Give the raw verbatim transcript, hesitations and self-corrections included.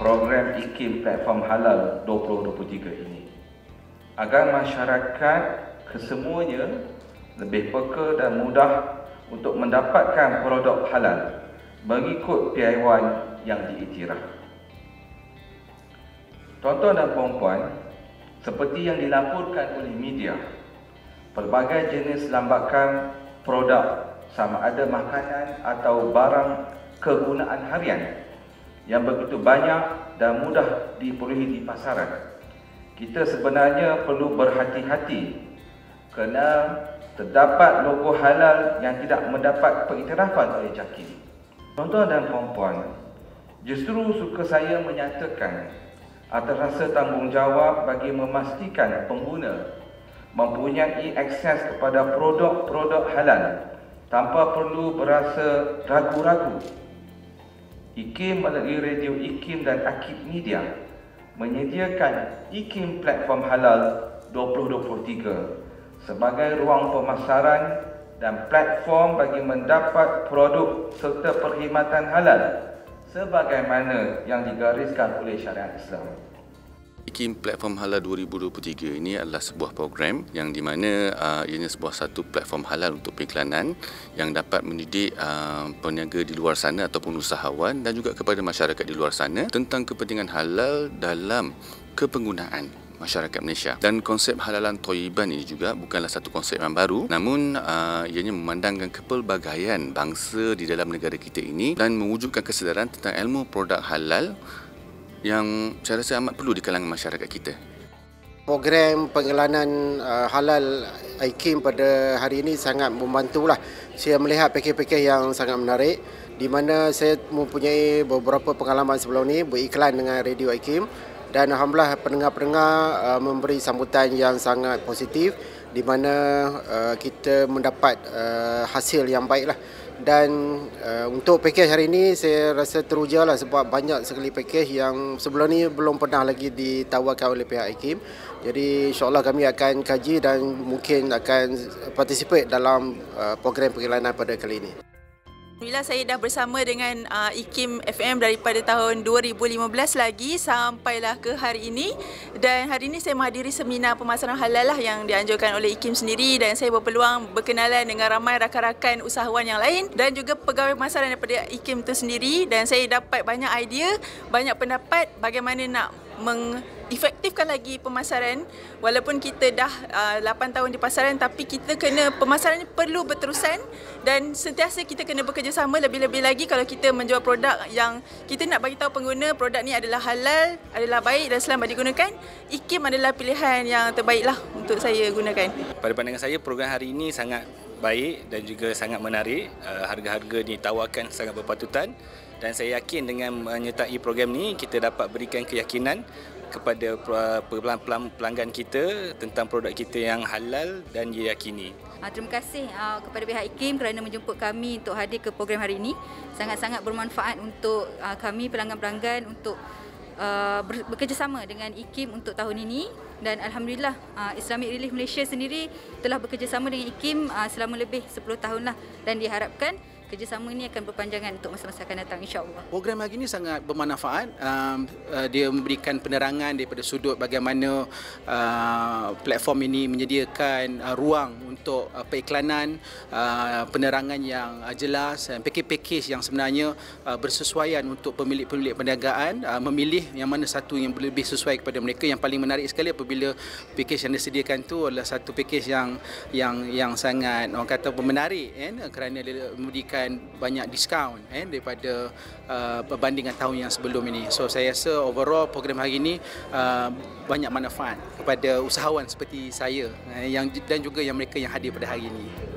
program IKIM Platform Halal dua ribu dua puluh tiga ini agar masyarakat kesemuanya lebih peka dan mudah untuk mendapatkan produk halal mengikut piawaian yang diiktiraf. Tuan-tuan dan puan-puan, seperti yang dilaporkan oleh media, pelbagai jenis lambakan produk sama ada makanan atau barang kegunaan harian yang begitu banyak dan mudah diperolehi di pasaran. Kita sebenarnya perlu berhati-hati kerana terdapat logo halal yang tidak mendapat pengiktirafan oleh JAKIM. Tuan-tuan dan puan-puan, justru suka saya menyatakan atas rasa tanggungjawab bagi memastikan pengguna mempunyai akses kepada produk-produk halal tanpa perlu berasa ragu-ragu. IKIM melalui radio IKIM dan Akib Media menyediakan IKIM Platform Halal dua ribu dua puluh tiga sebagai ruang pemasaran dan platform bagi mendapat produk serta perkhidmatan halal sebagaimana yang digariskan oleh syariat Islam. IKIM Platform Halal dua ribu dua puluh tiga ini adalah sebuah program yang di mana uh, ianya sebuah satu platform halal untuk periklanan yang dapat mendidik uh, peniaga di luar sana ataupun usahawan dan juga kepada masyarakat di luar sana tentang kepentingan halal dalam kepenggunaan masyarakat Malaysia. Dan konsep halalan thayyiban ini juga bukanlah satu konsep yang baru, namun uh, ianya memandangkan kepelbagaian bangsa di dalam negara kita ini dan mewujudkan kesedaran tentang ilmu produk halal yang saya rasa amat perlu di kalangan masyarakat kita. Program pengiklanan uh, halal IKIM pada hari ini sangat membantulah. Saya melihat pakej-pakej yang sangat menarik di mana saya mempunyai beberapa pengalaman sebelum ini beriklan dengan radio IKIM dan alhamdulillah pendengar-pendengar uh, memberi sambutan yang sangat positif di mana uh, kita mendapat uh, hasil yang baiklah. Dan uh, untuk pakej hari ini saya rasa terujalah sebab banyak sekali pakej yang sebelum ni belum pernah lagi ditawarkan oleh pihak IKIM. Jadi insya-Allah kami akan kaji dan mungkin akan participate dalam uh, program pengiklanan pada kali ini. Alhamdulillah saya dah bersama dengan uh, IKIM F M daripada tahun dua ribu lima belas lagi sampailah ke hari ini, dan hari ini saya menghadiri seminar pemasaran halal lah yang dianjurkan oleh IKIM sendiri, dan saya berpeluang berkenalan dengan ramai rakan-rakan usahawan yang lain dan juga pegawai pemasaran daripada IKIM itu sendiri, dan saya dapat banyak idea, banyak pendapat bagaimana nak mengefektifkan lagi pemasaran. Walaupun kita dah uh, lapan tahun di pasaran, tapi kita kena pemasaran perlu berterusan dan sentiasa kita kena bekerjasama lebih-lebih lagi kalau kita menjual produk yang kita nak bagi tahu pengguna produk ni adalah halal, adalah baik dan selamat digunakan. IKIM adalah pilihan yang terbaiklah untuk saya gunakan. Pada pandangan saya, program hari ini sangat baik dan juga sangat menarik. Uh, harga-harga ditawarkan sangat berpatutan. Dan saya yakin dengan menyertai program ni kita dapat berikan keyakinan kepada pelanggan kita tentang produk kita yang halal dan diyakini. Terima kasih kepada pihak IKIM kerana menjemput kami untuk hadir ke program hari ini. Sangat-sangat bermanfaat untuk kami pelanggan-pelanggan untuk bekerjasama dengan IKIM untuk tahun ini, dan alhamdulillah Islamic Relief Malaysia sendiri telah bekerjasama dengan IKIM selama lebih sepuluh tahun lah, dan diharapkan kerjasama ini akan berpanjangan untuk masa-masa akan datang, insya-Allah. Program hari ini sangat bermanfaat. Um, uh, dia memberikan penerangan daripada sudut bagaimana uh, platform ini menyediakan uh, ruang untuk uh, periklanan, uh, penerangan yang uh, jelas, dan pakej-pakej yang sebenarnya uh, bersesuaian untuk pemilik-pemilik perniagaan uh, memilih yang mana satu yang lebih sesuai kepada mereka. Yang paling menarik sekali apabila pakej yang disediakan itu adalah satu pakej yang yang yang sangat orang kata menarik, kan, kerana dia memberikan banyak diskaun eh, daripada uh, berbandingan tahun yang sebelum ini. So saya rasa overall program hari ini uh, banyak manfaat kepada usahawan seperti saya eh, yang dan juga yang mereka yang hadir pada hari ini.